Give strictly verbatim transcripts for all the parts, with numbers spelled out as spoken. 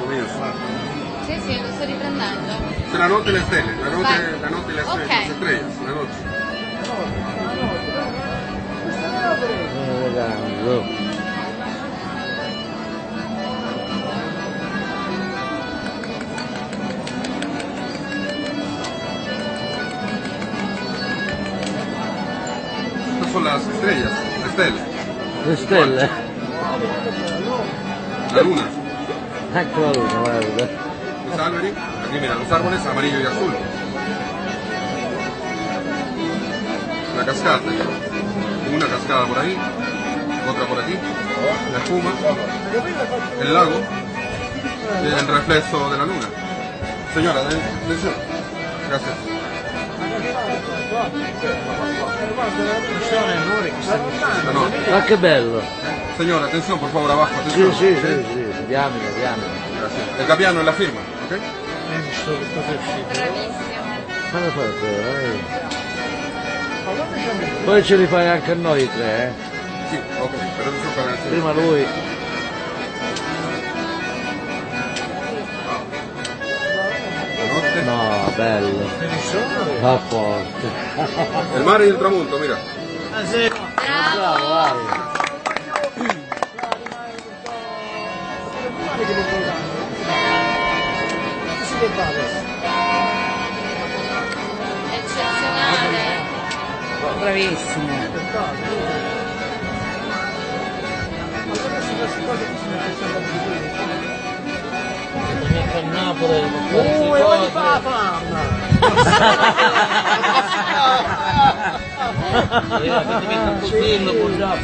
mio. Sì, sì, lo sto riprendendo. Se la notte e le stelle, la notte, la notte e le stelle, Ok. las estrellas, la notte. Estas son las estrellas, le stelle. Le stelle? La luna. Ecco la luna, guarda. Los árboles, aquí mira, los árboles amarillo y azul. La cascata, una cascada por ahí, otra por aquí, la espuma, el lago y el reflejo de la luna. Señora, atención. Gracias. La notte. Ma che bello! Señora, atención, por favor, abajo, atención. Sì, sì, sì, sì, diamine, diamine. Gracias. El Gabbiano es la firma, ¿ok? Bravissimo. Come fai a fare? Poi ce li fai anche a noi i tre, eh? Sí, ok, pero eso para el Prima lui. La notte. No, bello. Va forte. El mar y el tramonto, mira. Bravo, vai. Eccezionale. Bravissimo. A Napoli, Oh, e ogni fa la fama! ti metto un pochino, poi già.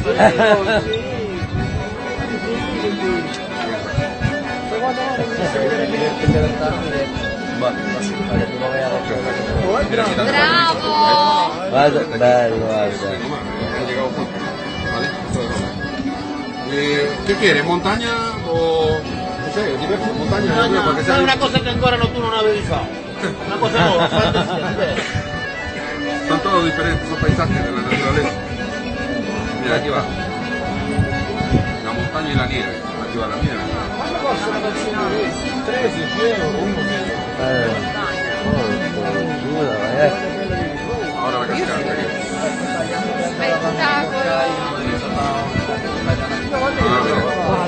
Bravo! Guarda, bello, guarda. Han llegado juntos. ¿Vale? Esto de Roma. Eh, ¿Qué quiere? ¿Montaña o...? No sé, diverso, montaña, No, no, para que è sea... una cosa che ancora no, tu non avevi fatto. Una cosa nuova, fantasia. Son todos diferentes, son paisajes de la naturaleza. Mira, aquí va. La montaña y la nieve. Aquí va la nieve. Quando possono vaccinare? tre, dieci euro, uno Eh, oh, giura, eh. Ahora la cascata. Aquí. Spettacolo! Ah,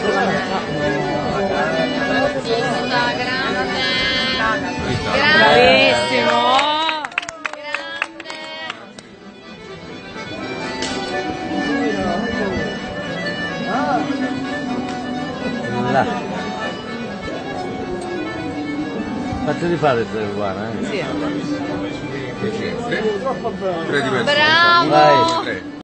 Artista, grande! ahí está. Bravissimo! Grande! Là. Fateli fare il tre guarda, eh. Sì. Tre, tre diversi. Bravo! Vai. Tre.